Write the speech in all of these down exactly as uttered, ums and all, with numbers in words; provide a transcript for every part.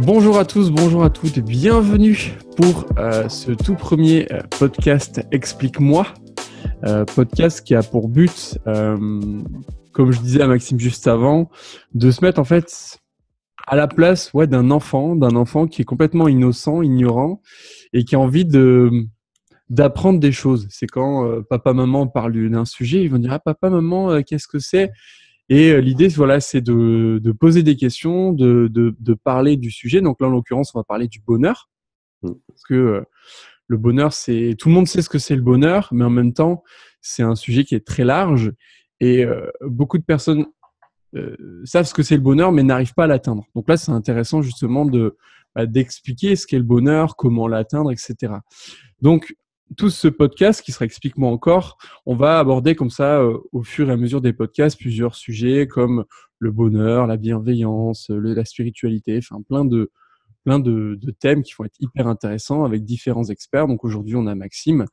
Bonjour à tous, bonjour à toutes, bienvenue pour euh, ce tout premier euh, podcast Explique-moi, euh, podcast qui a pour but, euh, comme je disais à Maxime juste avant, de se mettre en fait à la place ouais, d'un enfant, d'un enfant qui est complètement innocent, ignorant et qui a envie de d'apprendre des choses. C'est quand euh, papa, maman parlent d'un sujet, ils vont dire « Ah papa, maman, euh, qu'est-ce que c'est ?» Et euh, l'idée, voilà, c'est de, de poser des questions, de, de, de parler du sujet. Donc là, en l'occurrence, on va parler du bonheur. Parce que euh, le bonheur, c'est tout le monde sait ce que c'est le bonheur, mais en même temps, c'est un sujet qui est très large. Et euh, beaucoup de personnes euh, savent ce que c'est le bonheur, mais n'arrivent pas à l'atteindre. Donc là, c'est intéressant justement de, bah, d'expliquer ce qu'est le bonheur, comment l'atteindre, et cetera. Donc, tout ce podcast qui sera Explique-moi encore, on va aborder comme ça, euh, au fur et à mesure des podcasts, plusieurs sujets comme le bonheur, la bienveillance, le, la spiritualité, enfin plein de, plein de, de thèmes qui vont être hyper intéressants avec différents experts. Donc aujourd'hui, on a Maxime.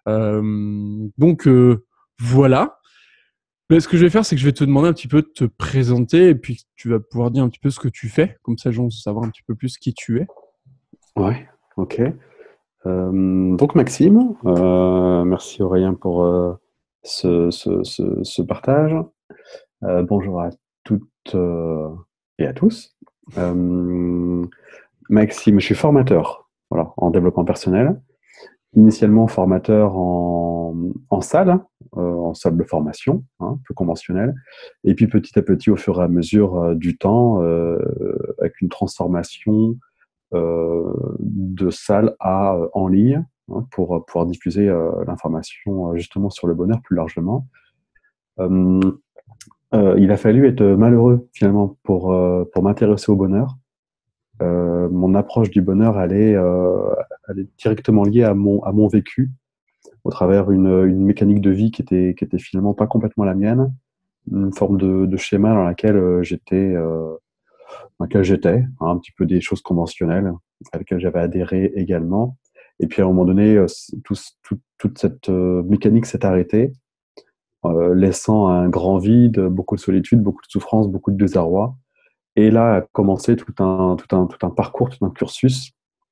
Euh, donc euh, voilà. Mais ce que je vais faire, c'est que je vais te demander un petit peu de te présenter et puis tu vas pouvoir dire un petit peu ce que tu fais. Comme ça, les gens vont savoir un petit peu plus qui tu es. Ouais, ok. Euh, donc Maxime, euh, merci Aurélien pour euh, ce, ce, ce, ce partage. Euh, bonjour à toutes euh, et à tous. Euh, Maxime, je suis formateur, voilà, en développement personnel. Initialement formateur en, en salle, euh, en salle de formation, hein, peu conventionnelle. Et puis petit à petit, au fur et à mesure euh, du temps, euh, avec une transformation euh, de salle à euh, en ligne, hein, pour euh, pouvoir diffuser euh, l'information euh, justement sur le bonheur plus largement. Euh, euh, il a fallu être malheureux finalement pour, euh, pour m'intéresser au bonheur. Euh, mon approche du bonheur, elle est, euh, elle est directement liée à mon, à mon vécu, au travers une, une mécanique de vie qui était, qui était finalement pas complètement la mienne, une forme de, de schéma dans laquelle euh, j'étais, euh, dans laquelle j'étais, hein, un petit peu des choses conventionnelles à laquelle j'avais adhéré également. Et puis à un moment donné, euh, tout, tout, toute cette euh, mécanique s'est arrêtée, euh, laissant un grand vide, beaucoup de solitude, beaucoup de souffrance, beaucoup de désarroi. Et là a commencé tout un, tout un, tout un parcours, tout un cursus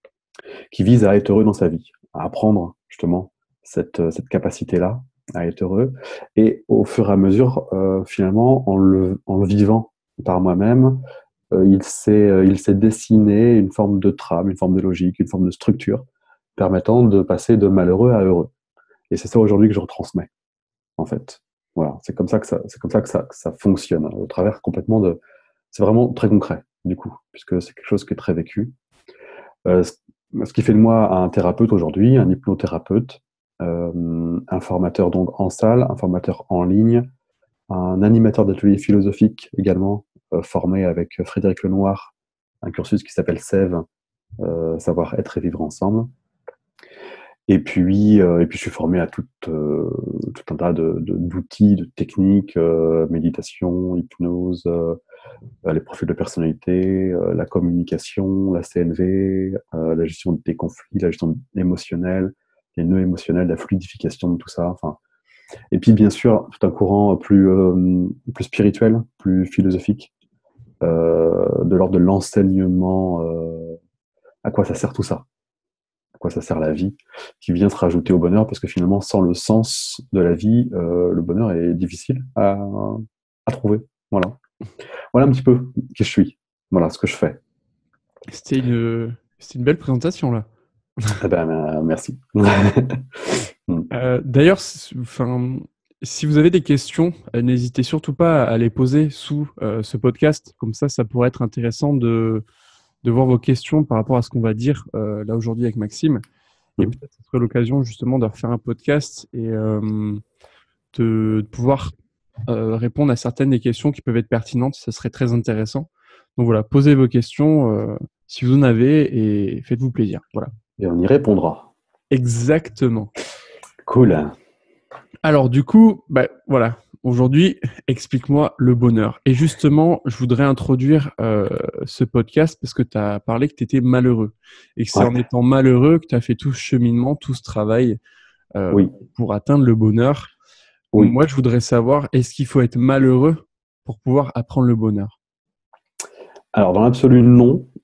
qui vise à être heureux dans sa vie, à apprendre justement cette, cette capacité-là à être heureux. Et au fur et à mesure, euh, finalement, en le, en le vivant par moi-même, euh, il s'est euh, il s'est dessiné une forme de trame, une forme de logique, une forme de structure permettant de passer de malheureux à heureux. Et c'est ça aujourd'hui que je retransmets, en fait. Voilà, c'est comme ça que ça, c'est comme ça que ça, que ça fonctionne, au travers complètement de. C'est vraiment très concret, du coup, puisque c'est quelque chose qui est très vécu. Euh, ce, ce qui fait de moi un thérapeute aujourd'hui, un hypnothérapeute, euh, un formateur donc en salle, un formateur en ligne, un animateur d'ateliers philosophiques également, euh, formé avec Frédéric Lenoir, un cursus qui s'appelle Sève, euh, savoir être et vivre ensemble. Et puis, euh, et puis je suis formé à tout, euh, tout un tas de, de, d'outils, de techniques, euh, méditation, hypnose, euh, les profils de personnalité, euh, la communication, la C N V, euh, la gestion des conflits, la gestion émotionnelle, les nœuds émotionnels, la fluidification de tout ça. Enfin, et puis bien sûr, tout un courant plus, euh, plus spirituel, plus philosophique, euh, de l'ordre de l'enseignement. Euh, à quoi ça sert tout ça? À quoi ça sert la vie? Qui vient se rajouter au bonheur, parce que finalement, sans le sens de la vie, euh, le bonheur est difficile à, à trouver. Voilà. Voilà un petit peu qui je suis. Voilà ce que je fais. C'était une, c'était une belle présentation là. Eh ben, euh, merci. Euh, d'ailleurs, c- enfin, si vous avez des questions, euh, n'hésitez surtout pas à les poser sous euh, ce podcast. Comme ça, ça pourrait être intéressant de, de voir vos questions par rapport à ce qu'on va dire euh, là aujourd'hui avec Maxime. Et peut-être que ce serait l'occasion justement de refaire un podcast et euh, de, de pouvoir euh, répondre à certaines des questions qui peuvent être pertinentes. Ça serait très intéressant. Donc voilà, posez vos questions euh, si vous en avez et faites-vous plaisir. Voilà. Et on y répondra. Exactement. Cool. Alors du coup, bah, voilà, aujourd'hui, explique-moi le bonheur. Et justement, je voudrais introduire euh, ce podcast parce que tu as parlé que tu étais malheureux et que c'est en Ouais. étant malheureux que tu as fait tout ce cheminement, tout ce travail euh, Oui. pour atteindre le bonheur. Oui. Moi, je voudrais savoir, est-ce qu'il faut être malheureux pour pouvoir apprendre le bonheur? Alors, dans l'absolu, non.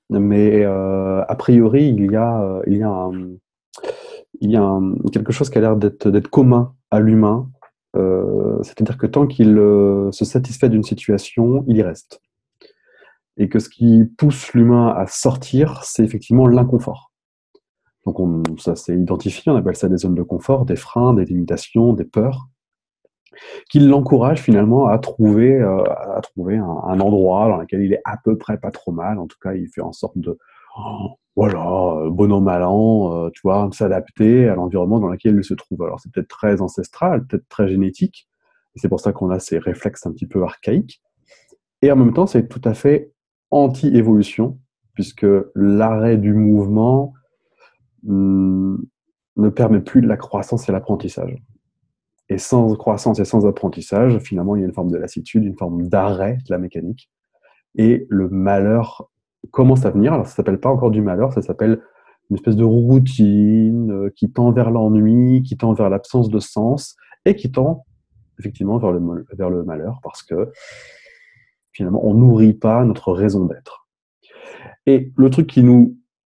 mais euh, a priori, il y a, euh, il y a, un, il y a un- quelque chose qui a l'air d'être d'être commun à l'humain. Euh, c'est-à-dire que tant qu'il euh, se satisfait d'une situation, il y reste. Et que ce qui pousse l'humain à sortir, c'est effectivement l'inconfort. Donc on, ça s'est identifié, on appelle ça des zones de confort, des freins, des limitations, des peurs, qui l'encouragent finalement à trouver, euh, à trouver un, un endroit dans lequel il est à peu près pas trop mal. En tout cas, il fait en sorte de, oh, voilà, euh, bon an, mal an, euh, tu vois, de s'adapter à l'environnement dans lequel il se trouve. Alors c'est peut-être très ancestral, peut-être très génétique, et c'est pour ça qu'on a ces réflexes un petit peu archaïques. Et en même temps, c'est tout à fait anti-évolution, puisque l'arrêt du mouvement hum, ne permet plus de la croissance et l'apprentissage. Et sans croissance et sans apprentissage, finalement, il y a une forme de lassitude, une forme d'arrêt de la mécanique. Et le malheur commence à venir. Alors, ça ne s'appelle pas encore du malheur, ça s'appelle une espèce de routine euh, qui tend vers l'ennui, qui tend vers l'absence de sens, et qui tend effectivement vers le, vers le malheur, parce que finalement, on nourrit pas notre raison d'être. Et le truc qui nous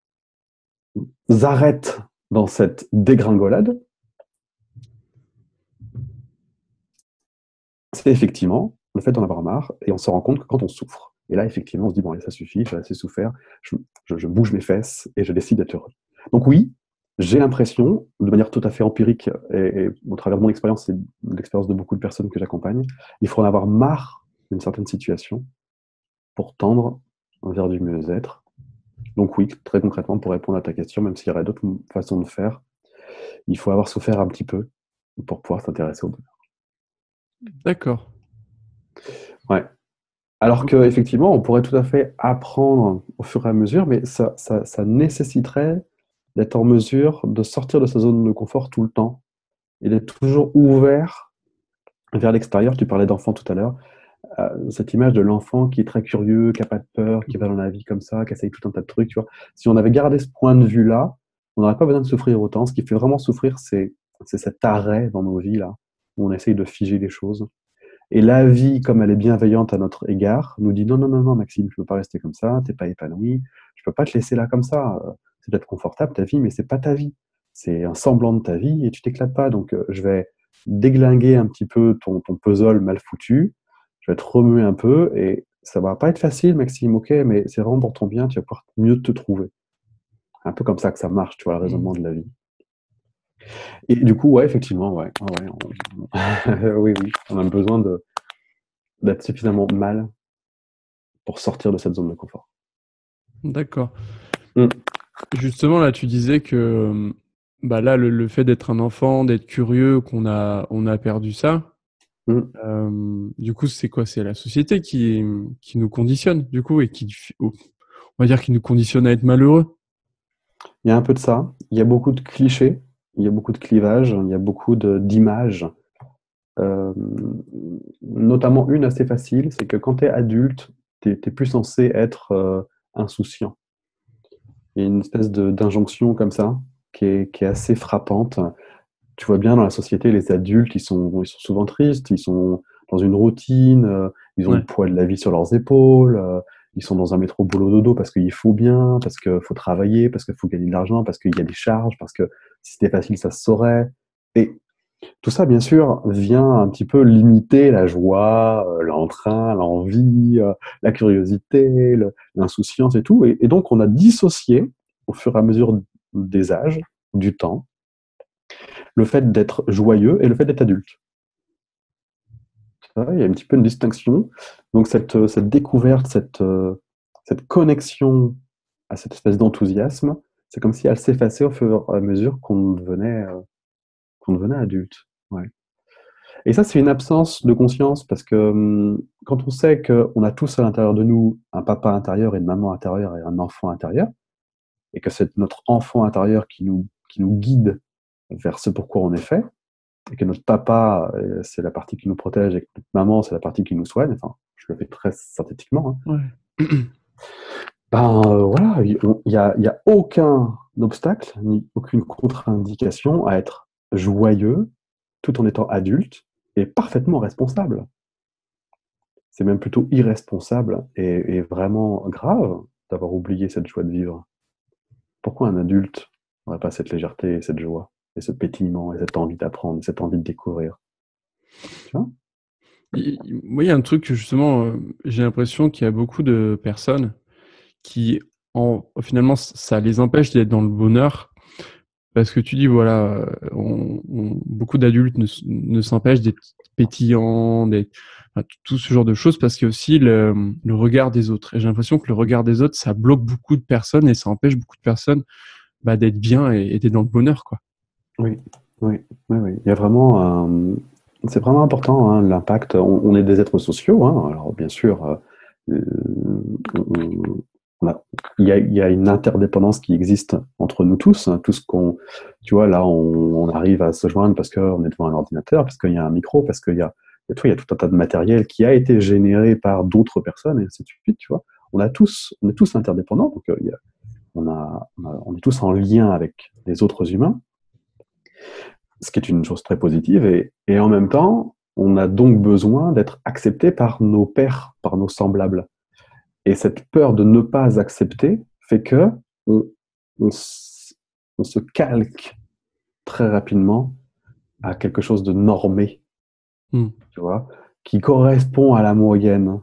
arrête dans cette dégringolade, c'est effectivement le fait d'en avoir marre, et on se rend compte que quand on souffre, et là, effectivement, on se dit, bon, allez, ça suffit, j'ai assez souffert, je, je, je bouge mes fesses, et je décide d'être heureux. Donc oui, j'ai l'impression, de manière tout à fait empirique, et, et au travers de mon expérience et de l'expérience de beaucoup de personnes que j'accompagne, il faut en avoir marre d'une certaine situation pour tendre vers du mieux-être. Donc oui, très concrètement, pour répondre à ta question, même s'il y aurait d'autres façons de faire, il faut avoir souffert un petit peu pour pouvoir s'intéresser au bonheur. D'accord. Ouais. Alors Ok. qu'effectivement, on pourrait tout à fait apprendre au fur et à mesure, mais ça, ça, ça nécessiterait d'être en mesure de sortir de sa zone de confort tout le temps et d'être toujours ouvert vers l'extérieur. Tu parlais d'enfant tout à l'heure. Euh, cette image de l'enfant qui est très curieux, qui n'a pas de peur, qui va dans la vie comme ça, qui essaye tout un tas de trucs, tu vois. Si on avait gardé ce point de vue-là, on n'aurait pas besoin de souffrir autant. Ce qui fait vraiment souffrir, c'est, c'est cet arrêt dans nos vies, là, où on essaye de figer les choses. Et la vie, comme elle est bienveillante à notre égard, nous dit non, non, non, non, Maxime, tu ne peux pas rester comme ça, tu n'es pas épanoui, je ne peux pas te laisser là comme ça. Euh, C'est peut-être confortable ta vie, mais c'est pas ta vie. C'est un semblant de ta vie et tu t'éclates pas. Donc, euh, je vais déglinguer un petit peu ton, ton puzzle mal foutu, je vais te remuer un peu et ça va pas être facile, Maxime, ok, mais c'est vraiment pour ton bien, tu vas pouvoir mieux te trouver. Un peu comme ça que ça marche, tu vois, le Mm. raisonnement de la vie. Et du coup, ouais, effectivement, ouais, ouais, ouais, on- oui, oui, on a besoin de, d'être suffisamment mal pour sortir de cette zone de confort. D'accord. Mm. Justement, là, tu disais que euh, bah là, le, le fait d'être un enfant, d'être curieux, qu'on a, on a perdu ça. Mm. Euh, du coup, c'est quoi? C'est la société qui, qui nous conditionne, du coup, et qui, on va dire, qui nous conditionne à être malheureux. Il y a un peu de ça. Il y a beaucoup de clichés, il y a beaucoup de clivages, il y a beaucoup de, d'images. Euh, Notamment une assez facile, c'est que quand tu es adulte, tu n'es plus censé être euh, insouciant. Il y a une espèce de, d'injonction comme ça qui est, qui est assez frappante. Tu vois bien dans la société, les adultes, ils sont, ils sont souvent tristes, ils sont dans une routine, euh, ils ont le Ouais. poids de la vie sur leurs épaules, euh, ils sont dans un métro boulot dodo parce qu'il faut bien, parce qu'il faut travailler, parce qu'il faut gagner de l'argent, parce qu'il y a des charges, parce que si c'était facile, ça se saurait. Et tout ça, bien sûr, vient un petit peu limiter la joie, euh, l'entrain, l'envie, euh, la curiosité, le- l'insouciance et tout. Et, et donc, on a dissocié, au fur et à mesure des âges, du temps, le fait d'être joyeux et le fait d'être adulte. Ça, il y a un petit peu une distinction. Donc cette, euh, cette découverte, cette, euh, cette connexion à cette espèce d'enthousiasme, c'est comme si elle s'effaçait au fur et à mesure qu'on devenait, euh, qu'on devenait adulte. Ouais. Et ça, c'est une absence de conscience parce que hum, quand on sait qu'on a tous à l'intérieur de nous un papa intérieur et une maman intérieure et un enfant intérieur, et que c'est notre enfant intérieur qui nous, qui nous guide vers ce pourquoi on est fait, et que notre papa, euh, c'est la partie qui nous protège et que notre maman, c'est la partie qui nous soigne, enfin, je le fais très synthétiquement, hein. Ouais. Ben euh, voilà, il n'y a, il y a aucun obstacle, ni aucune contre-indication à être joyeux tout en étant adulte et parfaitement responsable. C'est même plutôt irresponsable et, et vraiment grave d'avoir oublié cette joie de vivre? Pourquoi un adulte n'aurait pas cette légèreté et cette joie, et ce pétillement, et cette envie d'apprendre, et cette envie de découvrir? Tu vois? Il il moi, il y a un truc que justement, heu, j'ai l'impression qu'il y a beaucoup de personnes qui en finalement, ç ça les empêche d'être dans le bonheur parce que tu dis voilà, heu, on on beaucoup d'adultes ne s ne s'empêchent d'être pétillants, d'être enfin, tout ce genre de choses parce qu'il y a aussi le, mmh, le regard des autres et j'ai l'impression que le regard des autres, ça bloque beaucoup de personnes et ça empêche beaucoup de personnes, bah, d'être bien et et d'être dans le bonheur, quoi. Oui, oui, oui, oui. Il y a vraiment un c'est vraiment important, hein, l'impact. On on est des êtres sociaux, hein, alors bien sûr, heu, heu, on on on a il y a il y a une interdépendance qui existe entre nous tous, hein. Tout ce qu'on tu vois, là, on on arrive à se joindre parce qu'on est devant un ordinateur, parce qu'il y a un micro, parce qu'il y a tu vois, il y a tout un tas de matériel qui a été généré par d'autres personnes et ainsi de suite, tu vois? On a tous on est tous interdépendants, donc heu, il y a on a on a on est tous en lien avec les autres humains. Ce qui est une chose très positive et et en même temps, on a donc besoin d'être accepté par nos pairs, par nos semblables et cette peur de ne pas accepter fait qu'on on s on se calque très rapidement à quelque chose de normé, Mmh. tu vois? Qui correspond à la moyenne,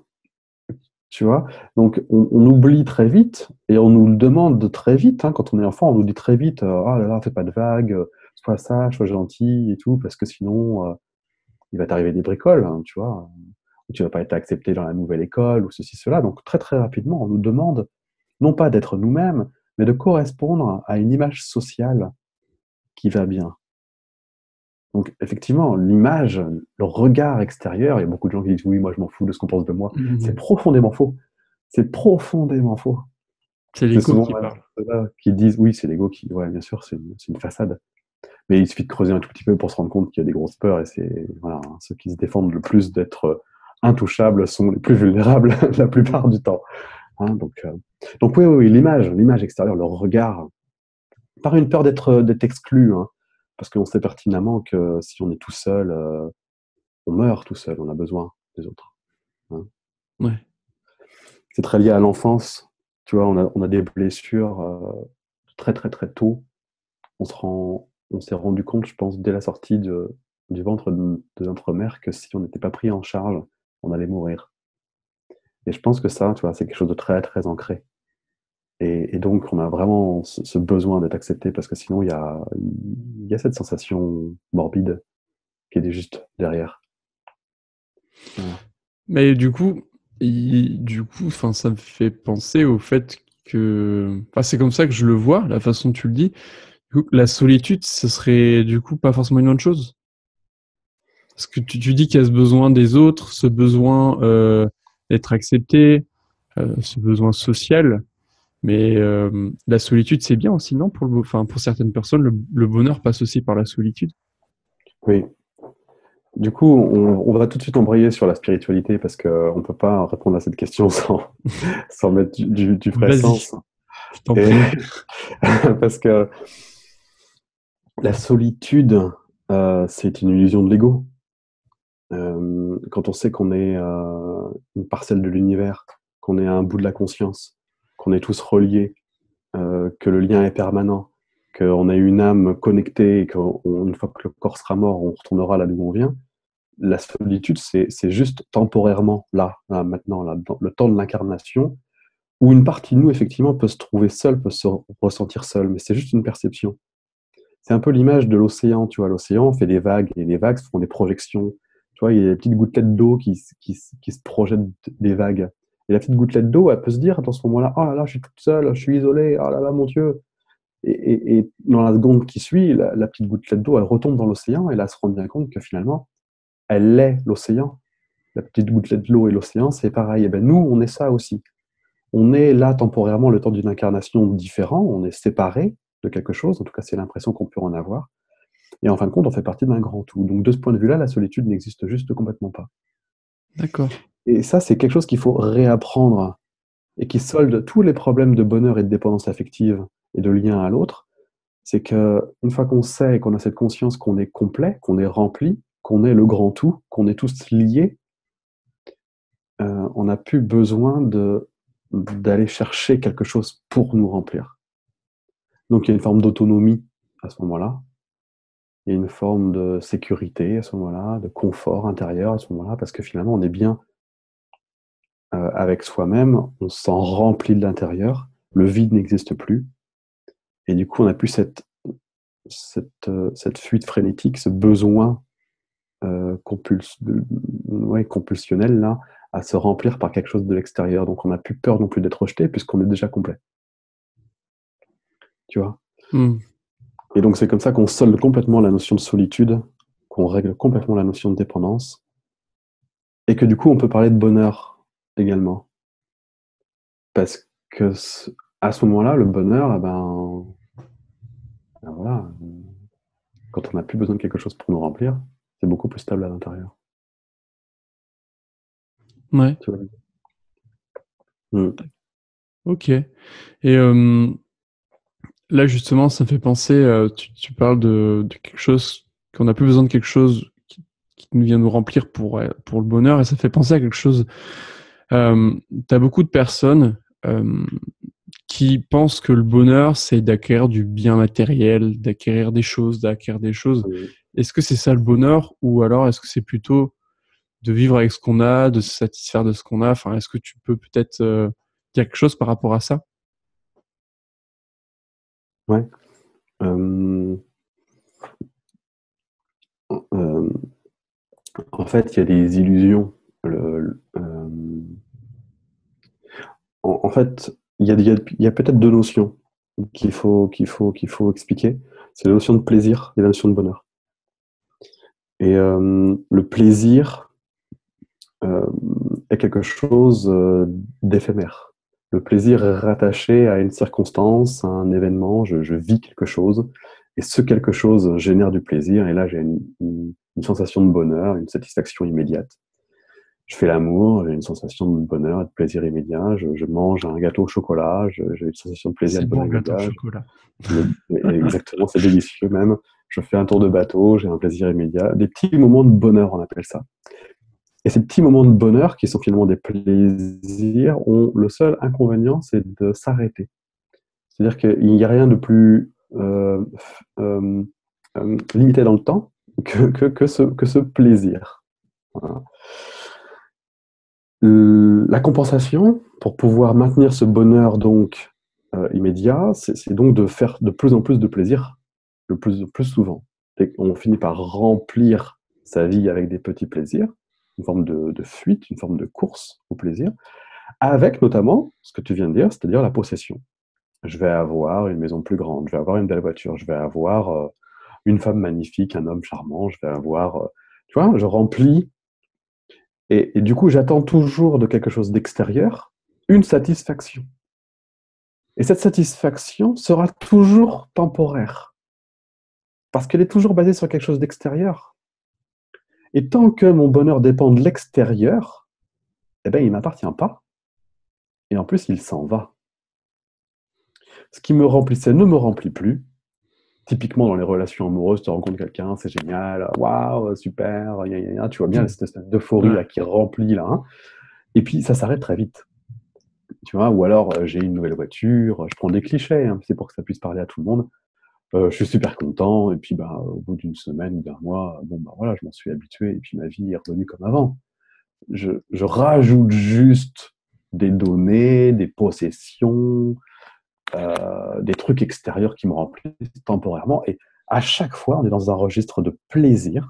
tu vois? Donc on on oublie très vite et on nous le demande très vite, hein, quand on est enfant, on nous dit très vite, heu: «Oh là là, fais pas de vagues, heu, sois sage, sois gentil et tout, parce que sinon, heu, il va t'arriver des bricoles, hein», tu vois? Ou tu vas pas être accepté dans la nouvelle école ou ceci, cela. Donc très, très rapidement, on nous demande non pas d'être nous-mêmes, mais de correspondre à une image sociale qui va bien. Donc effectivement, l'image, le regard extérieur, il y a beaucoup de gens qui disent: «Oui, moi je m'en fous de ce qu'on pense de moi». Mmh C'est mh. profondément faux. C'est profondément faux. C'est C'est l'ego souvent qui même parle. ceux-là qui disent oui, c'est l'ego qui ouais, bien sûr, c'est une c'est une façade. Mais il suffit de creuser un tout petit peu pour se rendre compte qu'il y a des grosses peurs et c'est voilà, hein, ceux qui se défendent le plus d'être, heu, intouchables sont les plus vulnérables la Mmh. plupart du temps, hein, donc heu, donc oui, oui, oui, l'image l'image extérieure, le regard, par une peur d'être, d'être exclu, hein, parce qu'on sait pertinemment que si on est tout seul, heu, on meurt tout seul, on a besoin des autres, hein. Ouais. C'est très lié à l'enfance, tu vois? On a on a des blessures, heu, très, très, très tôt. On se rend on s'est rendu compte, je pense, dès la sortie de du ventre de de notre mère que si on n'était pas pris en charge, on allait mourir et je pense que ça, tu vois, c'est quelque chose de très, très ancré et et donc on a vraiment ce ce besoin d'être accepté parce que sinon il y a il y a cette sensation morbide qui est juste derrière. Voilà. Mais du coup i du coup, enfin, ça me fait penser au fait que enfin, c'est comme ça que je le vois, la façon dont tu le dis. Du coup, la solitude, ce serait, du coup, pas forcément une bonne chose? Parce que tu tu dis qu'il y a ce besoin des autres, ce besoin, heu, d'être accepté, heu, ce besoin social, mais hem, la solitude, c'est bien aussi, non? Pour le enfin, pour certaines personnes, le le bonheur passe aussi par la solitude. Oui. Du coup, on on va tout de suite embrayer sur la spiritualité parce qu'on peut pas répondre à cette question sans sans mettre du du du vrai Vas-y, sens je t'en et prie. parce que la solitude, heu, c'est une illusion de l'ego. Hem, quand on sait qu'on est, heu, une parcelle de l'univers, qu'on est un bout de la conscience, qu'on est tous reliés, heu, que le lien est permanent, qu'on a une âme connectée et qu'on une fois que le corps sera mort, on retournera là d'où on vient. La solitude, c'est c'est juste temporairement là, là, maintenant, là, dans le temps de l'incarnation, où une partie de nous, effectivement, peut se trouver seule, peut se ressentir seule, mais c'est juste une perception. C'est un peu l'image de l'océan, tu vois? L'océan fait des vagues et les vagues font des projections. Tu vois? Il y a des petites gouttelettes d'eau qui s qui s qui se projettent des vagues et la petite gouttelette d'eau, elle peut se dire dans ce moment-là: «Oh là là, je suis toute seule, je suis isolée, oh là là, mon Dieu» et et et dans la seconde qui suit, la la petite gouttelette d'eau, elle retombe dans l'océan et là, elle se rend bien compte que finalement, elle est l'océan. La petite gouttelette de l'eau et l'océan, c'est pareil et ben, nous, on est ça aussi. On est là temporairement le temps d'une incarnation différent, on est séparés de quelque chose, en tout cas, c'est l'impression qu'on peut en avoir et en fin de compte, on fait partie d'un grand tout. Donc de ce point de vue-là, la solitude n'existe juste complètement pas. D'accord. Et ça, c'est quelque chose qu'il faut réapprendre et qui solde tous les problèmes de bonheur et de dépendance affective et de lien à l'autre. C'est qu'une fois qu'on sait et qu'on a cette conscience qu'on est complet, qu'on est rempli, qu'on est le grand tout, qu'on est tous liés, heu, on n'a plus besoin de d'aller chercher quelque chose pour nous remplir. Donc il y a une forme d'autonomie à ce moment-là. Il y a une forme de sécurité à ce moment-là, de confort intérieur à ce moment-là, parce que finalement on est bien euh, avec soi-même, on se sent rempli de l'intérieur, le vide n'existe plus, et du coup on n'a plus cette, cette, euh, cette fuite frénétique, ce besoin euh, compuls- de- ouais, compulsionnel là, à se remplir par quelque chose de l'extérieur. Donc on n'a plus peur non plus d'être rejeté puisqu'on est déjà complet. Tu vois? Mm. Et donc c'est comme ça qu'on solde complètement la notion de solitude, qu'on règle complètement la notion de dépendance, et que du coup on peut parler de bonheur également. Parce que ce- à ce moment-là, le bonheur, eh ben, ben voilà, quand on n'a plus besoin de quelque chose pour nous remplir, c'est beaucoup plus stable à l'intérieur. Ouais. Tu vois? Mm. Ok. Et euh, là, justement, ça me fait penser, euh, tu, tu parles de, de quelque chose, qu'on n'a plus besoin de quelque chose qui, qui nous vient nous remplir pour, euh, pour le bonheur, et ça fait penser à quelque chose. Euh, tu as beaucoup de personnes euh, qui pensent que le bonheur, c'est d'acquérir du bien matériel, d'acquérir des choses, d'acquérir des choses. Mm. Est-ce que c'est ça le bonheur, ou alors est-ce que c'est plutôt de vivre avec ce qu'on a, de se satisfaire de ce qu'on a? Enfin, est-ce que tu peux peut-être euh, dire quelque chose par rapport à ça? Ouais. Euh, euh, En fait, il y a des illusions. Le- le- euh, en, en fait, il y a, il y a- il y a peut-être deux notions qu'il faut, qu'il faut, qu'il faut expliquer. C'est la notion de plaisir et la notion de bonheur. Et euh, le plaisir euh, est quelque chose euh, d'éphémère. Le plaisir est rattaché à une circonstance, à un événement. Je, je vis quelque chose, et ce quelque chose génère du plaisir. Et là, j'ai une, une- une sensation de bonheur, une satisfaction immédiate. Je fais l'amour, j'ai une sensation de bonheur et de plaisir immédiat. Je, je mange un gâteau au chocolat, je- j'ai une sensation de plaisir et C'est de bon, bonheur le gâteau au immédiat. chocolat. Je me- exactement, c'est délicieux même. Je fais un tour de bateau, j'ai un plaisir immédiat. Des petits moments de bonheur, on appelle ça. Et ces petits moments de bonheur, qui sont finalement des plaisirs, ont le seul inconvénient, c'est de s'arrêter. C'est-à-dire qu'il n'y a rien de plus euh, euh, euh, limité dans le temps que, que, que, ce, que ce plaisir. Voilà. La compensation, pour pouvoir maintenir ce bonheur donc euh, immédiat, c'est, c'est donc de faire de plus en plus de plaisir, le plus, plus souvent. Et on finit par remplir sa vie avec des petits plaisirs, une forme de, de fuite, une forme de course au plaisir, avec notamment ce que tu viens de dire, c'est-à-dire la possession. Je vais avoir une maison plus grande, je vais avoir une belle voiture, je vais avoir euh, une femme magnifique, un homme charmant, je vais avoir... euh, tu vois, je remplis et, et du coup, j'attends toujours de quelque chose d'extérieur une satisfaction. Et cette satisfaction sera toujours temporaire, parce qu'elle est toujours basée sur quelque chose d'extérieur. Et tant que mon bonheur dépend de l'extérieur, eh ben, il ne m'appartient pas. Et en plus, il s'en va. Ce qui me remplissait ne me remplit plus. Typiquement, dans les relations amoureuses, tu rencontres quelqu'un, c'est génial, waouh, super, gna, gna, gna, tu vois bien cette espèce d'euphorie Ouais. là, qui remplit là. Hein. Et puis, ça s'arrête très vite. Tu vois, ou alors euh, j'ai une nouvelle voiture, je prends des clichés, hein, c'est pour que ça puisse parler à tout le monde. Euh, je suis super content, et puis bah, au bout d'une semaine ou d'un mois, bon bah voilà, je m'en suis habitué, et puis ma vie est revenue comme avant. Je, je rajoute juste des données, des possessions, euh, des trucs extérieurs qui me remplissent temporairement, et à chaque fois, on est dans un registre de plaisir,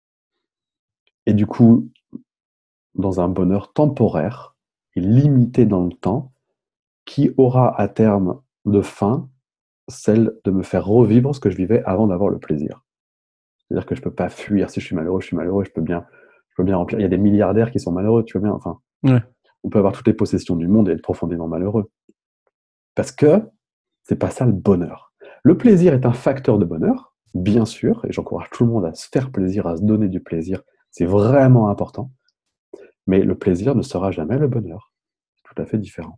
et du coup, dans un bonheur temporaire et limité dans le temps, qui aura à terme de fin celle de me faire revivre ce que je vivais avant d'avoir le plaisir. C'est-à-dire que je ne peux pas fuir. Si je suis malheureux, je suis malheureux, je peux bien, je peux bien remplir. Il y a des milliardaires qui sont malheureux, tu vois bien. Enfin, Ouais. on peut avoir toutes les possessions du monde et être profondément malheureux. Parce que c'est pas ça le bonheur. Le plaisir est un facteur de bonheur, bien sûr, et j'encourage tout le monde à se faire plaisir, à se donner du plaisir. C'est vraiment important. Mais le plaisir ne sera jamais le bonheur. C'est tout à fait différent.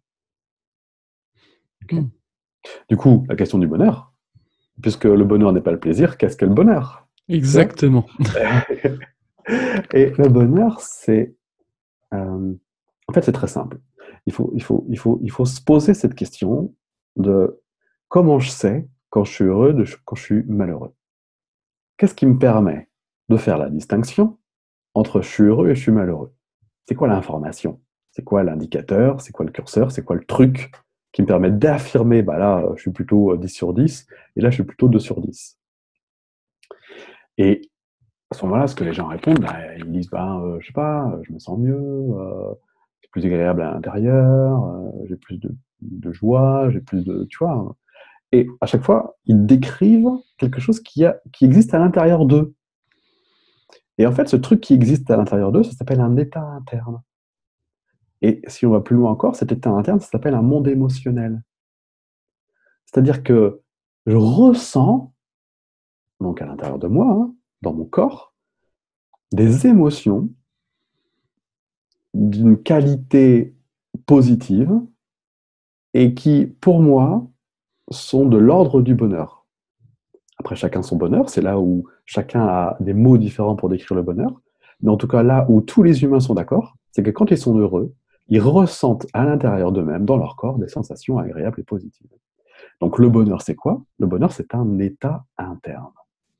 Okay. Mm. Du coup, la question du bonheur, puisque le bonheur n'est pas le plaisir, qu'est-ce que le bonheur? Exactement. Et le bonheur, c'est... Euh, en fait, c'est très simple. Il faut, il faut, il faut, il faut se poser cette question de comment je sais quand je suis heureux, de quand je suis malheureux. Qu'est-ce qui me permet de faire la distinction entre je suis heureux et je suis malheureux? C'est quoi l'information? C'est quoi l'indicateur? C'est quoi le curseur? C'est quoi le truc qui me permet d'affirmer, bah là, je suis plutôt dix sur dix, et là, je suis plutôt deux sur dix. Et à ce moment-là, ce que les gens répondent, bah, ils disent, bah, euh, je sais pas, je me sens mieux, euh, c'est plus agréable à l'intérieur, euh, j'ai plus de, de joie, j'ai plus de, tu vois. Et à chaque fois, ils décrivent quelque chose qui, a, qui existe à l'intérieur d'eux. Et en fait, ce truc qui existe à l'intérieur d'eux, ça s'appelle un état interne. Et si on va plus loin encore, cet état interne, ça s'appelle un monde émotionnel. C'est-à-dire que je ressens, donc à l'intérieur de moi, hein, dans mon corps, des émotions d'une qualité positive et qui, pour moi, sont de l'ordre du bonheur. Après, chacun son bonheur, c'est là où chacun a des mots différents pour décrire le bonheur. Mais en tout cas, là où tous les humains sont d'accord, c'est que quand ils sont heureux, ils ressentent à l'intérieur d'eux-mêmes, dans leur corps, des sensations agréables et positives. Donc le bonheur, c'est quoi? Le bonheur, c'est un état interne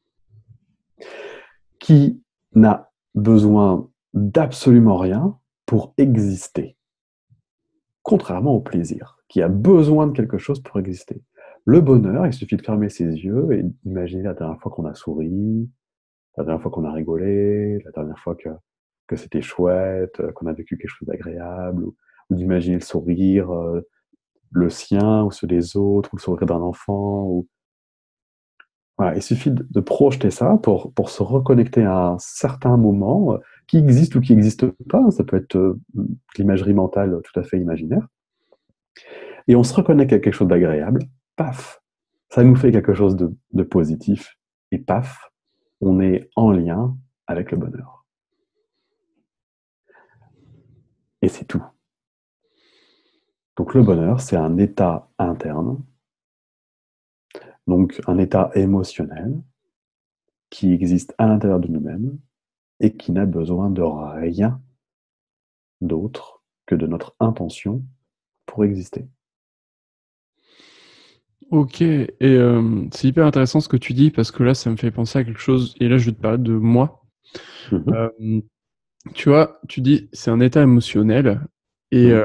qui n'a besoin d'absolument rien pour exister. Contrairement au plaisir, qui a besoin de quelque chose pour exister. Le bonheur, il suffit de fermer ses yeux et d'imaginer la dernière fois qu'on a souri, la dernière fois qu'on a rigolé, la dernière fois que, que c'était chouette, qu'on a vécu quelque chose d'agréable, ou, ou d'imaginer le sourire, euh, le sien ou ceux des autres, ou le sourire d'un enfant. Ou... Voilà, il suffit de, de projeter ça pour, pour se reconnecter à un certain moment euh, qui existe ou qui n'existe pas. Ça peut être euh, l'imagerie mentale tout à fait imaginaire. Et on se reconnecte à quelque chose d'agréable, paf, ça nous fait quelque chose de, de positif, et paf, on est en lien avec le bonheur. Et c'est tout. Donc le bonheur, c'est un état interne, donc un état émotionnel qui existe à l'intérieur de nous-mêmes et qui n'a besoin de rien d'autre que de notre intention pour exister. Ok, et euh, c'est hyper intéressant ce que tu dis parce que là, ça me fait penser à quelque chose. Et là, je vais te parler de moi. Mmh. Euh, tu vois, tu dis c'est un état émotionnel et Mmh. euh,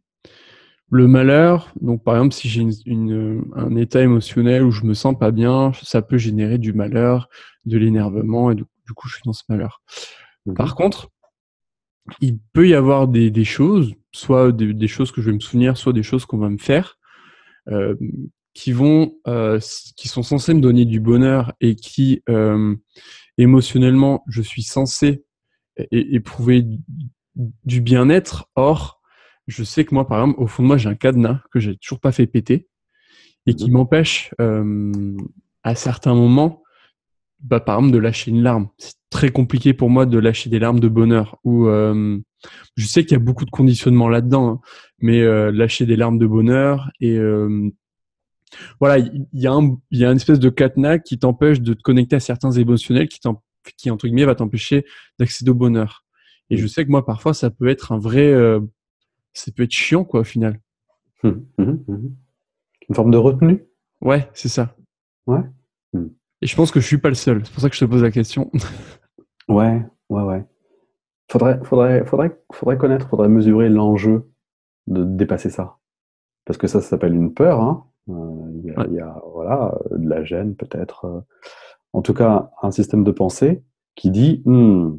le malheur. Donc, par exemple, si j'ai une, une- un état émotionnel où je me sens pas bien, ça peut générer du malheur, de l'énervement et du, du coup, je suis dans ce malheur. Mmh. Par contre, il peut y avoir des, des choses, soit des, des choses que je vais me souvenir, soit des choses qu'on va me faire. Euh, qui vont, euh, qui sont censés me donner du bonheur et qui euh, émotionnellement je suis censé é- éprouver du, du bien-être. Or, je sais que moi, par exemple, au fond de moi, j'ai un cadenas que j'ai toujours pas fait péter et qui Mmh. m'empêche euh, à certains moments, bah, par exemple, de lâcher une larme. C'est très compliqué pour moi de lâcher des larmes de bonheur. Ou euh, je sais qu'il y a beaucoup de conditionnement là-dedans, hein, mais euh, lâcher des larmes de bonheur et euh, voilà, il y, y, a un, il y a une espèce de cadenas qui t'empêche de te connecter à certains émotionnels qui, qui entre guillemets, va t'empêcher d'accéder au bonheur. Et je Mmh. sais que moi, parfois, ça peut être un vrai, euh, ça peut être chiant, quoi, au final. Mmh. Mmh. Mmh. Une forme de retenue? Ouais, c'est ça. Ouais. Mmh. Et je pense que je suis pas le seul. C'est pour ça que je te pose la question. Ouais, ouais, ouais. Faudrait, faudrait, faudrait, faudrait connaître, faudrait mesurer l'enjeu de dépasser ça. Parce que ça, ça s'appelle une peur, hein. Euh, Il y a, Ouais. il y a, voilà, euh, de la gêne peut-être. euh. En tout cas, un système de pensée qui dit hmm,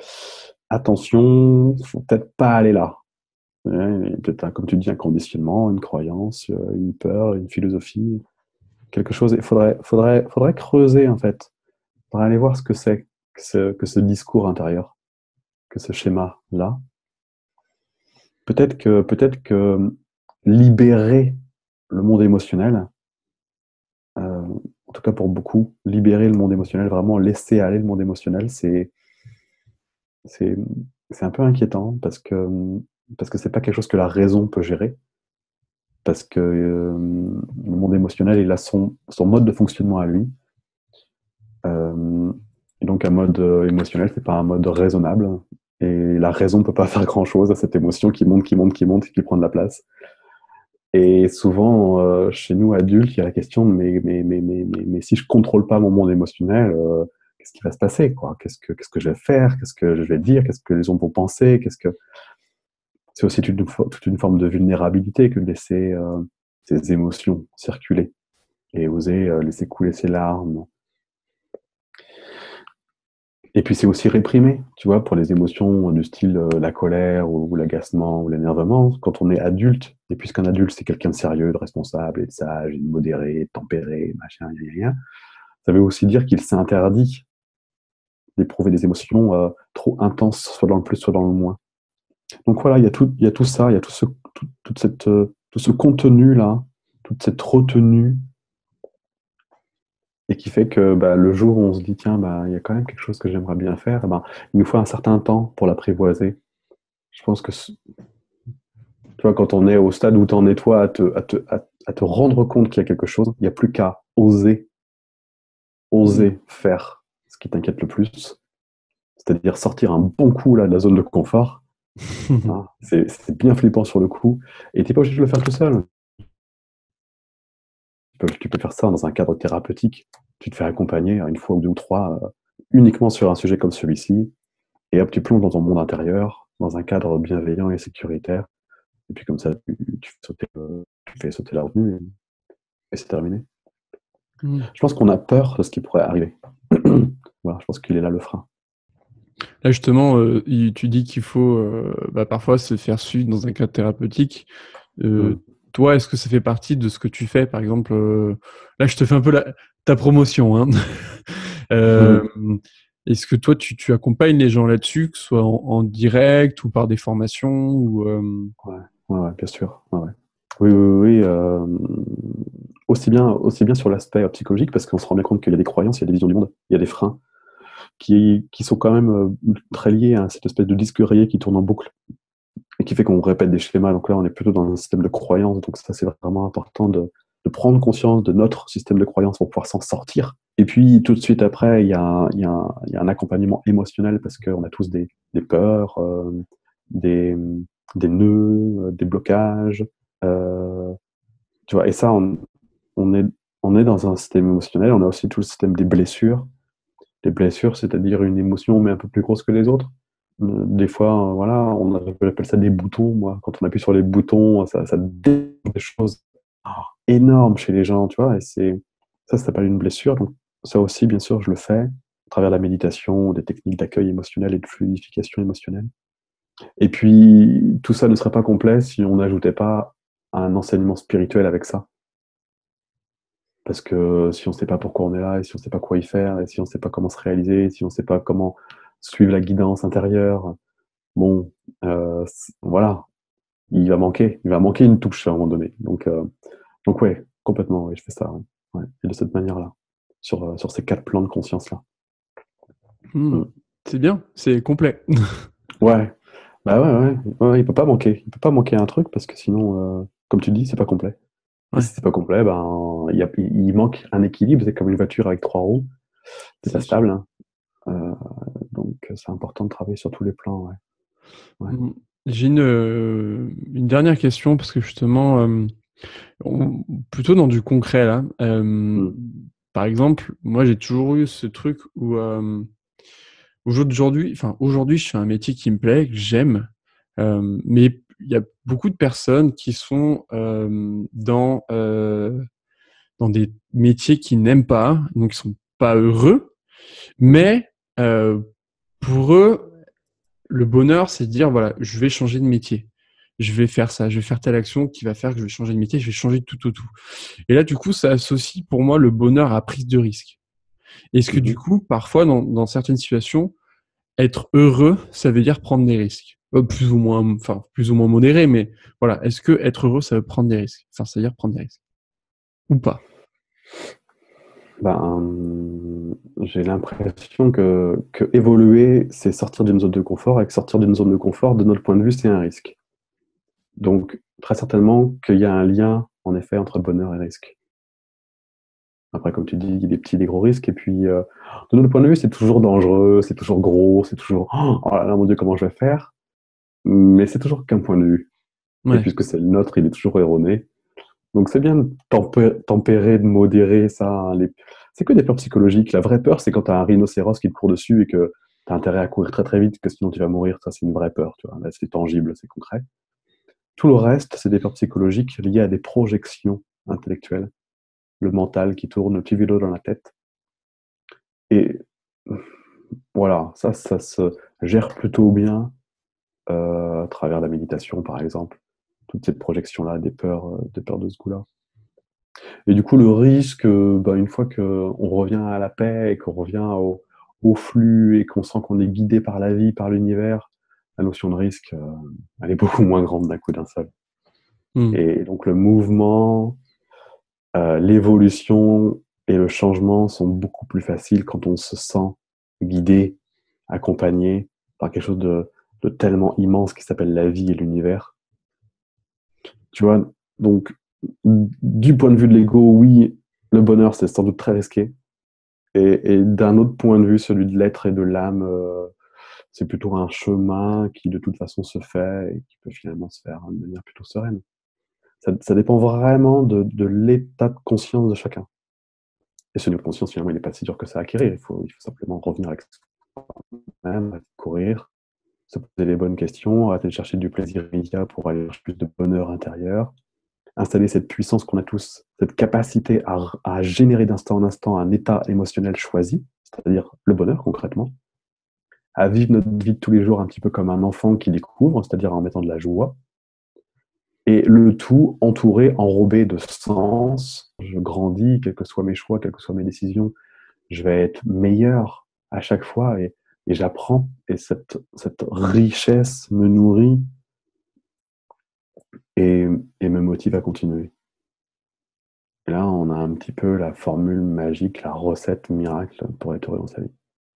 attention, faut peut-être pas aller là. Ouais, il y a peut-être, un- comme tu dis, un conditionnement, une croyance, euh, une peur, une philosophie, quelque chose. Il faudrait, faudrait, faudrait creuser en fait. Faudrait aller voir ce que c'est que ce, que ce discours intérieur, que ce schéma-là. Peut-être que, peut-être que libérer le monde émotionnel, euh, en tout cas pour beaucoup, libérer le monde émotionnel, vraiment laisser aller le monde émotionnel, c'est, c'est, c'est un peu inquiétant parce que, parce que c'est pas quelque chose que la raison peut gérer. Parce que euh, le monde émotionnel, il a son, son mode de fonctionnement à lui. Euh, et donc un mode euh, émotionnel, c'est pas un mode raisonnable. et la raison ne peut pas faire grand-chose à cette émotion qui monte, qui monte, qui monte, et qui prend de la place. Et souvent, euh, chez nous adultes, il y a la question de mais, mais, mais, mais, mais, mais si je contrôle pas mon monde émotionnel, euh, qu'est-ce qui va se passer, quoi? Qu'est-ce que, qu'est-ce que je vais faire? Qu'est-ce que je vais dire? Qu'est-ce que les gens vont penser? Qu'est-ce que... C'est aussi toute une, toute une forme de vulnérabilité que de laisser euh, ses émotions circuler et oser euh, laisser couler ses larmes. Et puis c'est aussi réprimé, tu vois, pour les émotions du style euh, la colère ou, ou l'agacement ou l'énervement. Quand on est adulte, et puisqu'un adulte c'est quelqu'un de sérieux, de responsable, et de sage, et de modéré, et de tempéré, machin, gna, gna, gna, ça veut aussi dire qu'il s'interdit d'éprouver des émotions euh, trop intenses, soit dans le plus, soit dans le moins. Donc voilà, il y a tout, il y a tout ça, il y a tout ce, tout, toute cette, euh, tout ce contenu-là, toute cette retenue, et qui fait que bah, le jour où on se dit, tiens, bah, il y a quand même quelque chose que j'aimerais bien faire, bah, il nous faut un certain temps pour l'apprivoiser. Je pense que, tu vois, quand on est au stade où tu en es toi, à te, à te, à, à te rendre compte qu'il y a quelque chose, il n'y a plus qu'à oser, oser faire ce qui t'inquiète le plus, c'est-à-dire sortir un bon coup là, de la zone de confort. Hein, c'est, c'est bien flippant sur le coup, et tu n'es pas obligé de le faire tout seul. Tu peux, tu peux faire ça dans un cadre thérapeutique. Tu te fais accompagner une fois ou deux ou trois, euh, uniquement sur un sujet comme celui-ci, et hop, tu plonges dans ton monde intérieur, dans un cadre bienveillant et sécuritaire. Et puis comme ça, tu, tu fais, sauter, euh, tu fais sauter la retenue, et, et c'est terminé. Mmh. Je pense qu'on a peur de ce qui pourrait arriver. Voilà, je pense qu'il est là le frein. Là, justement, euh, il- tu dis qu'il faut euh, bah, parfois se faire suivre dans un cadre thérapeutique. Euh, Mm. Toi, est-ce que ça fait partie de ce que tu fais? Par exemple, euh, là, je te fais un peu la, ta promotion, hein. Euh, Mm. est-ce que toi, tu, tu accompagnes les gens là-dessus, que ce soit en, en direct ou par des formations ou, euh, Ouais, ouais, ouais, bien sûr. Ouais, ouais. Oui, oui, oui. euh, aussi bien, aussi bien sur l'aspect euh, psychologique, parce qu'on se rend bien compte qu'il y a des croyances, il y a des visions du monde, il y a des freins qui, qui sont quand même euh, très liés à cette espèce de disque rayé qui tourne en boucle et qui fait qu'on répète des schémas. Donc là, on est plutôt dans un système de croyances. Donc ça, c'est vraiment important de, de prendre conscience de notre système de croyances pour pouvoir s'en sortir. Et puis, tout de suite après, il y a, il y a, un, il y a un accompagnement émotionnel parce qu'on a tous des, des peurs, euh, des, des nœuds, euh, des blocages. Euh, tu vois, et ça, on, on, est, on est dans un système émotionnel. On a aussi tout le système des blessures. Les blessures, c'est-à-dire une émotion mais un peu plus grosse que les autres. Euh, Des fois, euh, voilà, on appelle ça des boutons. Moi, quand on appuie sur les boutons, ça, ça déclenche des choses ah, énormes chez les gens, tu vois. Et c'est ça, ça s'appelle une blessure. Donc ça aussi, bien sûr, je le fais à travers la méditation, des techniques d'accueil émotionnel et de fluidification émotionnelle. Et puis tout ça ne serait pas complet si on n'ajoutait pas un enseignement spirituel avec ça. Parce que si on ne sait pas pourquoi on est là, et si on ne sait pas quoi y faire, et si on ne sait pas comment se réaliser, si on ne sait pas comment suivre la guidance intérieure, bon, euh, voilà, il va manquer, il va manquer une touche à un moment donné. Donc, euh, donc ouais, complètement, ouais, je fais ça, ouais. Ouais, et de cette manière-là, sur, euh, sur ces quatre plans de conscience-là. hmm, Mm. c'est bien, c'est complet. Ouais, bah ouais, ouais, ouais, il peut pas manquer, il peut pas manquer un truc parce que sinon, euh, comme tu dis, c'est pas complet. Et Ouais, si c'est pas complet, ben, il y a- il manque un équilibre, c'est comme une voiture avec trois roues, c'est pas c'est sûr. stable, hein. Euh, donc c'est important de travailler sur tous les plans, ouais. Ouais. Hmm. J'ai une, euh, une dernière question parce que justement, euh, on- plutôt dans du concret là. Euh, Mm. par exemple, moi j'ai toujours eu ce truc où euh, aujourd'hui, enfin aujourd'hui, je fais un métier qui me plaît, que j'aime, euh, mais il y a beaucoup de personnes qui sont euh, dans euh, dans des métiers qu'ils n'aiment pas, donc ils sont pas heureux, Mhm. mais euh, pour eux, le bonheur, c'est de dire, voilà, je vais changer de métier. Je vais faire ça, je vais faire telle action qui va faire que je vais changer de métier, je vais changer de tout au tout. Et là, du coup, ça associe pour moi le bonheur à prise de risque. Est-ce que du Mhm. coup, parfois, dans, dans certaines situations, être heureux, ça veut dire prendre des risques? Euh, plus ou moins, enfin, plus ou moins modéré, mais voilà. Est-ce que être heureux, ça veut prendre des risques? Enfin, ça veut dire prendre des risques. Ou pas? Ben, j'ai l'impression que, que évoluer, c'est sortir d'une zone de confort, et que sortir d'une zone de confort, de notre point de vue, c'est un risque. Donc, très certainement qu'il y a un lien, en effet, entre bonheur et risque. Après, comme tu dis, il y a des petits, des gros risques. Et puis, euh, de notre point de vue, c'est toujours dangereux, c'est toujours gros, c'est toujours oh là là, mon Dieu, comment je vais faire? Mais c'est toujours qu'un point de vue. Et Ouais. puisque c'est le nôtre, il est toujours erroné. Donc, c'est bien de tempé- tempérer, de modérer ça, hein. Les... C'est que des peurs psychologiques. La vraie peur, c'est quand tu as un rhinocéros qui te court dessus et que tu as intérêt à courir très très vite, que sinon tu vas mourir. Ça, c'est une vraie peur. Tu vois. Là, c'est tangible, c'est concret. Tout le reste, c'est des peurs psychologiques liées à des projections intellectuelles, le mental qui tourne, le petit vélo dans la tête. Et voilà, ça, ça se gère plutôt bien euh, à travers la méditation, par exemple. Toute cette projection-là, des peurs, euh, des peurs de ce goût-là. Et du coup, le risque, euh, bah, une fois qu'on revient à la paix et qu'on revient au, au flux et qu'on sent qu'on est guidé par la vie, par l'univers, la notion de risque, euh, elle est beaucoup moins grande d'un coup d'un seul. Hmm. Et donc le mouvement, euh, l'évolution et le changement sont beaucoup plus faciles quand on se sent guidé, accompagné par quelque chose de, de tellement immense qui s'appelle la vie et l'univers. Tu vois, donc du point de vue de l'ego, oui, le bonheur, c'est sans doute très risqué. Et, et d'un autre point de vue, celui de l'être et de l'âme, euh, c'est plutôt un chemin qui de toute façon se fait et qui peut finalement se faire de manière plutôt sereine. Ça, ça dépend vraiment de, de l'état de conscience de chacun. Et ce niveau de conscience, finalement, il n'est pas si dur que ça à acquérir. Il faut, il faut simplement revenir avec soi-même, courir, se poser les bonnes questions, arrêter de chercher du plaisir immédiat pour aller chercher plus de bonheur intérieur, installer cette puissance qu'on a tous, cette capacité à, à générer d'instant en instant un état émotionnel choisi, c'est-à-dire le bonheur concrètement, à vivre notre vie de tous les jours un petit peu comme un enfant qui découvre, c'est-à-dire en mettant de la joie, et le tout entouré, enrobé de sens. Je grandis, quels que soient mes choix, quelles que soient mes décisions, je vais être meilleur à chaque fois et, et j'apprends. Et cette, cette richesse me nourrit et, et me motive à continuer. Et là, on a un petit peu la formule magique, la recette miracle pour être heureux dans sa vie.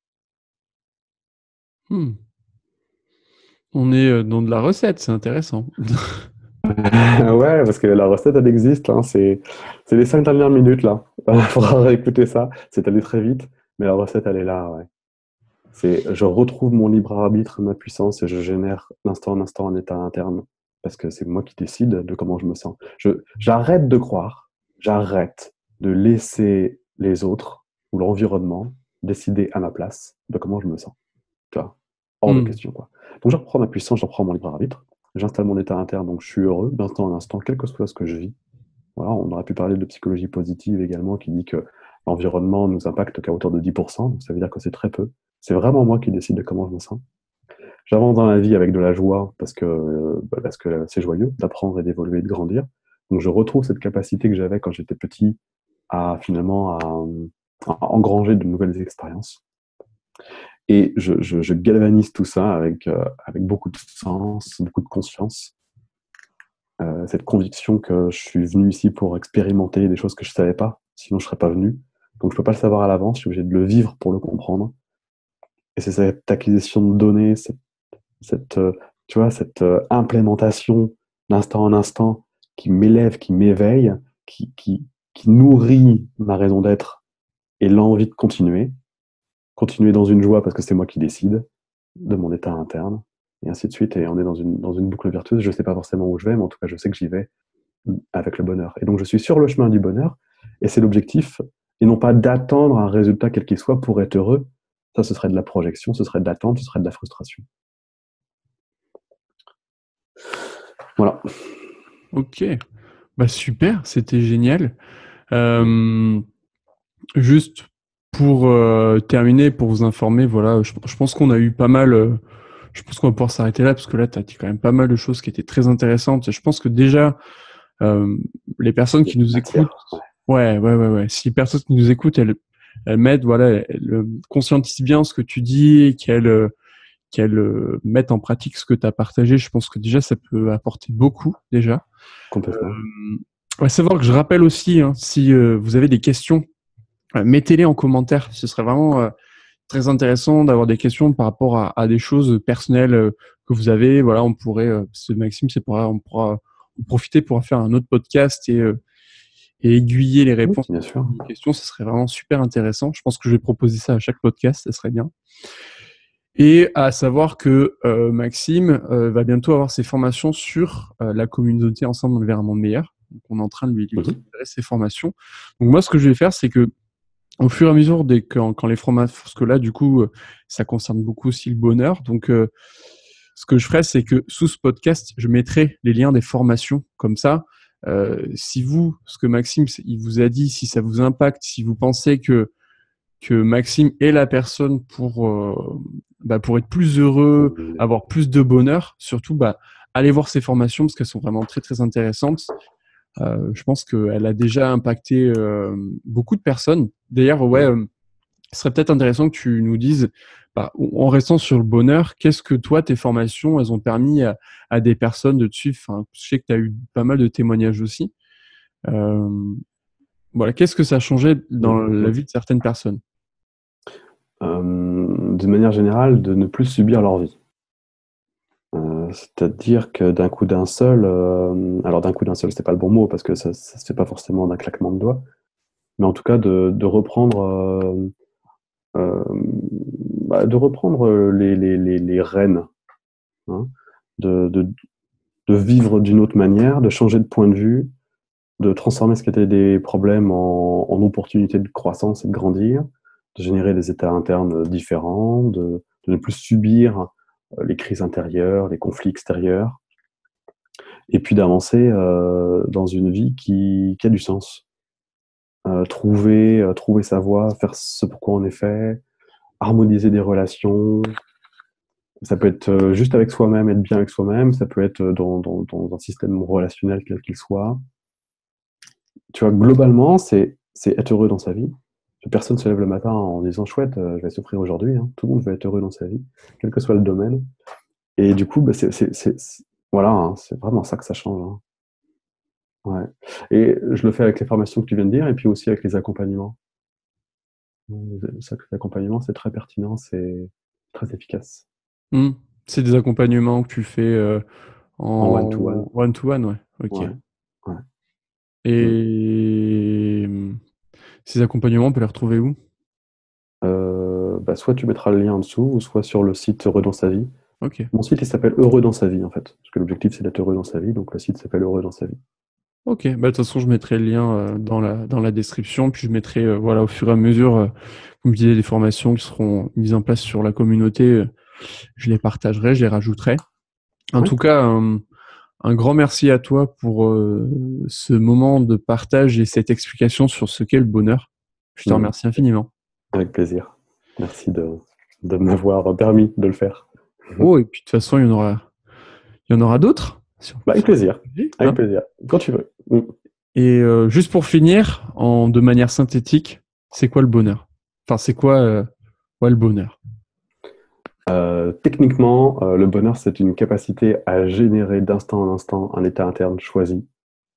Hmm. On est euh, dans de la recette, c'est intéressant. Ouais, parce que la recette, elle existe. Hein, c'est, c'est les cinq dernières minutes, là. Il faudra réécouter ça. C'est allé très vite, mais la recette, elle est là. Ouais. C'est, je retrouve mon libre arbitre, ma puissance, et je génère l'instant en instant un état interne. Parce que c'est moi qui décide de comment je me sens. Je, j'arrête de croire, j'arrête de laisser les autres ou l'environnement décider à ma place de comment je me sens. Tu vois, hors de Hmm. question, quoi. Donc, je reprends ma puissance, je reprends mon libre arbitre, j'installe mon état interne, donc je suis heureux d'instant en instant, quel que soit ce que je vis. Voilà, on aurait pu parler de psychologie positive également, qui dit que l'environnement nous impacte qu'à hauteur de dix pour cent, donc ça veut dire que c'est très peu. C'est vraiment moi qui décide de comment je me sens. J'avance dans la vie avec de la joie parce que, euh, bah, parce que c'est joyeux d'apprendre et d'évoluer et de grandir. Donc je retrouve cette capacité que j'avais quand j'étais petit à finalement à, à engranger de nouvelles expériences. Et je, je, je galvanise tout ça avec, euh, avec beaucoup de sens, beaucoup de conscience. Euh, cette conviction que je suis venu ici pour expérimenter des choses que je ne savais pas, sinon je ne serais pas venu. Donc je ne peux pas le savoir à l'avance, je suis obligé de le vivre pour le comprendre. Et c'est cette acquisition de données, cette, cette euh, tu vois, cette euh, implémentation d'instant en instant qui m'élève, qui m'éveille, qui, qui, qui nourrit ma raison d'être et l'envie de continuer. Continuer dans une joie parce que c'est moi qui décide de mon état interne, et ainsi de suite. Et on est dans une, dans une boucle vertueuse. Je ne sais pas forcément où je vais, mais en tout cas, je sais que j'y vais avec le bonheur. Et donc, je suis sur le chemin du bonheur, et c'est l'objectif, et non pas d'attendre un résultat quel qu'il soit pour être heureux. Ça, ce serait de la projection, ce serait de l'attente, ce serait de la frustration. Voilà. Ok, bah super, c'était génial. Euh, juste pour euh, terminer, pour vous informer, voilà, je, je pense qu'on a eu pas mal. euh, je pense qu'on va pouvoir s'arrêter là parce que là, tu as dit quand même pas mal de choses qui étaient très intéressantes. Je pense que déjà, euh, les personnes qui nous écoutent, Matière. Ouais. ouais, ouais, ouais, ouais. Si les personnes qui nous écoutent, elles, elles m'aident, voilà, elles, elles conscientisent bien ce que tu dis, et qu'elles, euh, qu'elles euh, mettent en pratique ce que tu as partagé. Je pense que déjà, ça peut apporter beaucoup déjà. Complètement. Euh, à savoir que je rappelle aussi, hein, si euh, vous avez des questions, euh, mettez-les en commentaire. Ce serait vraiment euh, très intéressant d'avoir des questions par rapport à, à des choses personnelles euh, que vous avez. Voilà, on pourrait, euh, ce Maxime, c'est pour, on pourra en profiter pour en faire un autre podcast et, euh, et aiguiller les Oui, réponses bien sûr. aux questions, ce serait vraiment super intéressant. Je pense que je vais proposer ça à chaque podcast, ça serait bien. Et à savoir que euh, Maxime euh, va bientôt avoir ses formations sur euh, la communauté Ensemble vers un monde meilleur. Donc, on est en train de lui, lui Mhm. transférer ses formations. Donc moi, ce que je vais faire, c'est que au fur et à mesure, dès quand, quand les formations, parce que là, du coup, euh, ça concerne beaucoup aussi le bonheur. Donc, euh, ce que je ferai, c'est que sous ce podcast, je mettrai les liens des formations comme ça. Euh, si vous, ce que Maxime il vous a dit, si ça vous impacte, si vous pensez que que Maxime est la personne pour euh, bah, pour être plus heureux, Mhm. avoir plus de bonheur, surtout bah allez voir ses formations parce qu'elles sont vraiment très très intéressantes. Euh, je pense qu'elle a déjà impacté euh, beaucoup de personnes. D'ailleurs, ouais, Ouais. euh, ce serait peut-être intéressant que tu nous dises, bah, en restant sur le bonheur, qu'est-ce que toi, tes formations, elles ont permis à, à des personnes de te suivre. Enfin, je sais que tu as eu pas mal de témoignages aussi. Euh, voilà, qu'est-ce que ça a changé dans la Mhm. vie de certaines personnes? Euh, de manière générale, de ne plus subir leur vie. Euh, c'est-à-dire que d'un coup d'un seul, euh, alors d'un coup d'un seul, c'était pas le bon mot parce que ça, ça se fait pas forcément d'un claquement de doigts, mais en tout cas de, de reprendre, euh, euh, bah, de reprendre les, les, les, les rênes, hein, de, de, de vivre d'une autre manière, de changer de point de vue, de transformer ce qui était des problèmes en, en opportunités de croissance et de grandir, de générer des états internes différents, de, de ne plus subir les crises intérieures, les conflits extérieurs, et puis d'avancer euh, dans une vie qui, qui a du sens. Euh, trouver, euh, trouver sa voie, faire ce pourquoi on est fait, harmoniser des relations. Ça peut être euh, juste avec soi-même, être bien avec soi-même, ça peut être dans, dans, dans un système relationnel quel qu'il soit. Tu vois, globalement, c'est c'est être heureux dans sa vie. Personne ne se lève le matin en disant chouette, euh, je vais souffrir aujourd'hui, hein. Tout le monde veut être heureux dans sa vie, quel que soit le domaine. Et du coup, bah, c'est, c'est, c'est, c'est- voilà, hein, c'est vraiment ça que ça change, hein. Ouais. Et je le fais avec les formations que tu viens de dire, et puis aussi avec les accompagnements. Ça, l'accompagnement, c'est très pertinent, c'est très efficace. Hmm. C'est des accompagnements que tu fais euh, En one-to-one. en one-to-one, ouais. Ok. Ouais. Ouais. Mm. Et hum, ces accompagnements, on peut les retrouver où? Euh, bah, soit tu mettras le lien en dessous, ou soit sur le site Heureux dans sa vie. Ok. Mon site, il s'appelle Heureux dans sa vie, en fait. Parce que l'objectif, c'est d'être heureux dans sa vie, donc le site s'appelle Heureux dans sa vie. Ok. Bah, de toute façon, je mettrai le lien euh, dans la, dans la description. Puis je mettrai, euh, voilà, au fur et à mesure, euh, vous me disiez, des formations qui seront mises en place sur la communauté. euh, je les partagerai, je les rajouterai. En Ouais. tout cas, un, un grand merci à toi pour euh, ce moment de partage et cette explication sur ce qu'est le bonheur. Je te Mm. remercie infiniment. Avec plaisir. Merci de, de m'avoir permis de le faire. Oh, et puis de toute façon, il y en aura, il y en aura d'autres sur, Bah, avec sur plaisir. le sujet, Avec hein. plaisir. Quand tu veux. Mm. Et euh, juste pour finir, en de manière synthétique, c'est quoi le bonheur? Enfin, c'est quoi euh, ouais, le bonheur? Euh, techniquement, euh, le bonheur, c'est une capacité à générer d'instant en instant un état interne choisi.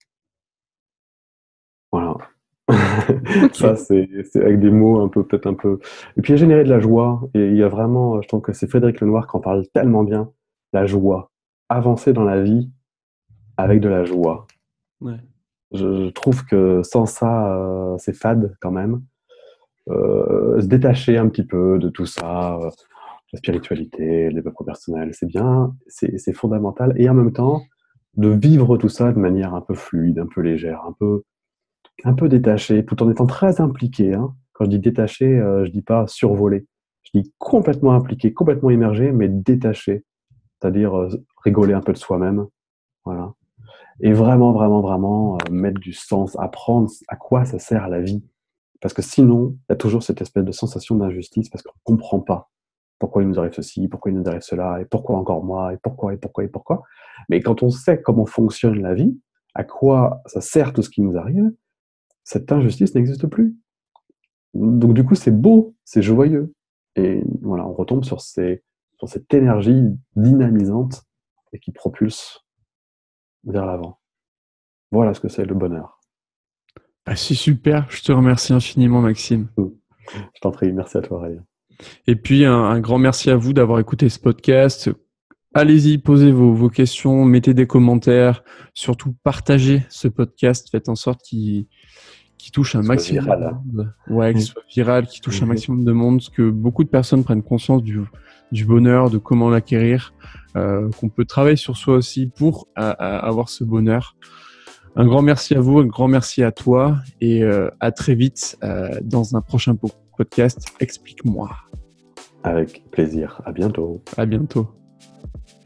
Voilà. Ok. Ça, c'est c'est avec des mots un peu, peut-être un peu. Et puis, générer de la joie. Et il y a vraiment, je trouve que c'est Frédéric Lenoir qui en parle tellement bien. La joie. Avancer dans la vie avec de la joie. Ouais. Je, je trouve que sans ça, euh, c'est fade quand même. Euh, se détacher un petit peu de tout ça, euh, la spiritualité, le développement personnel, c'est bien, c'est c'est fondamental. Et en même temps, de vivre tout ça de manière un peu fluide, un peu légère, un peu, un peu détachée, tout en étant très impliqué, hein. Quand je dis détaché, euh, je dis pas survolé. Je dis complètement impliqué, complètement immergé, mais détaché. C'est-à-dire euh, rigoler un peu de soi-même. Voilà. Et vraiment, vraiment, vraiment euh, mettre du sens, apprendre à quoi ça sert la vie. Parce que sinon, il y a toujours cette espèce de sensation d'injustice parce qu'on ne comprend pas pourquoi il nous arrive ceci, pourquoi il nous arrive cela, et pourquoi encore moi, et pourquoi, et pourquoi, et pourquoi. Mais quand on sait comment fonctionne la vie, à quoi ça sert tout ce qui nous arrive, cette injustice n'existe plus. Donc du coup, c'est beau, c'est joyeux. Et voilà, on retombe sur, ces, sur cette énergie dynamisante et qui propulse vers l'avant. Voilà ce que c'est le bonheur. Ah, c'est super. Je te remercie infiniment, Maxime. Je t'en prie, merci à toi, Ray. Et puis, un, un grand merci à vous d'avoir écouté ce podcast. allez-y, posez vos, vos questions, mettez des commentaires, surtout partagez ce podcast, faites en sorte qu'il, qu'il touche un Soit maximum viral. de monde. Ouais, qu'il soit viral, qu'il touche un maximum de monde, que beaucoup de personnes prennent conscience du, du bonheur, de comment l'acquérir, euh, qu'on peut travailler sur soi aussi pour à, à avoir ce bonheur. Un grand merci à vous, un grand merci à toi et euh, à très vite euh, dans un prochain podcast. Explique-moi. Avec plaisir. À bientôt. À bientôt.